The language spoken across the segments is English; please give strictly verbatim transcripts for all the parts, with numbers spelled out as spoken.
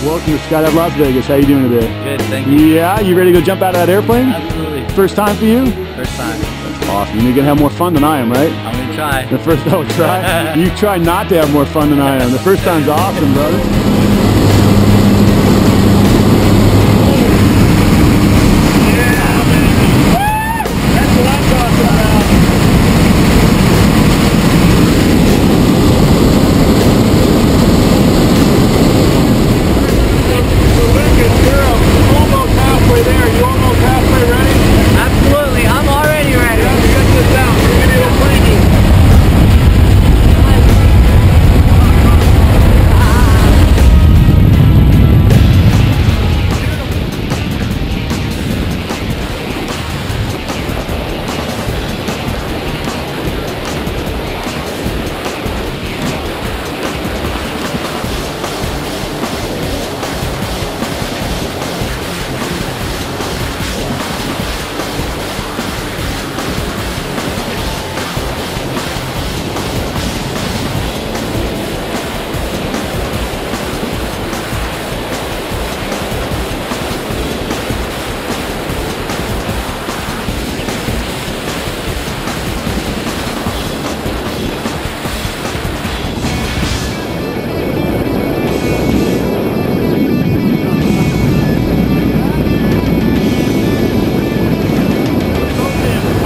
Welcome to Skydive Las Vegas. How you doing today? Good, thank you. Yeah, you ready to go jump out of that airplane? Absolutely. First time for you? First time. That's awesome. You're gonna have more fun than I am, right? I'm gonna try. The first, oh, try. You try not to have more fun than I am. The first time's awesome, brother.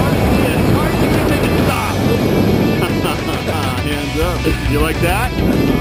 You like that?